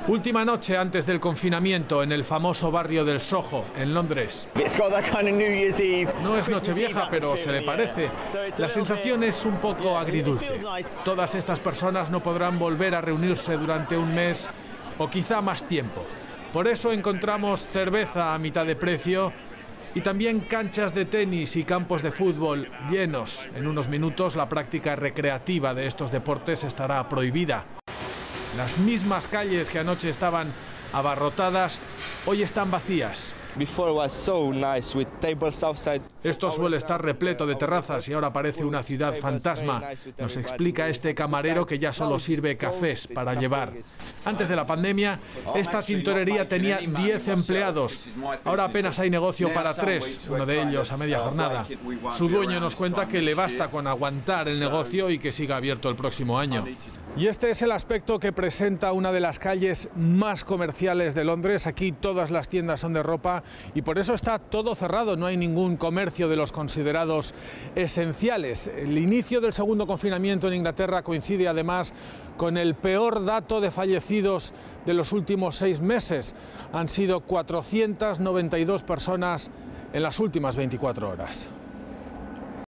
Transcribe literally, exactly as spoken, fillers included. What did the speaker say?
Última noche antes del confinamiento en el famoso barrio del Soho, en Londres. No es Nochevieja, pero se le parece. La sensación es un poco agridulce. Todas estas personas no podrán volver a reunirse durante un mes o quizá más tiempo. Por eso encontramos cerveza a mitad de precio y también canchas de tenis y campos de fútbol llenos. En unos minutos la práctica recreativa de estos deportes estará prohibida. Las mismas calles que anoche estaban abarrotadas, hoy están vacías. Esto suele estar repleto de terrazas y ahora parece una ciudad fantasma, nos explica este camarero que ya solo sirve cafés para llevar. Antes de la pandemia, esta tintorería tenía diez empleados. Ahora apenas hay negocio para tres, uno de ellos a media jornada. Su dueño nos cuenta que le basta con aguantar el negocio y que siga abierto el próximo año. Y este es el aspecto que presenta una de las calles más comerciales de Londres. Aquí todas las tiendas son de ropa y por eso está todo cerrado, no hay ningún comercio de los considerados esenciales. El inicio del segundo confinamiento en Inglaterra coincide además con el peor dato de fallecidos de los últimos seis meses. Han sido cuatrocientas noventa y dos personas en las últimas veinticuatro horas.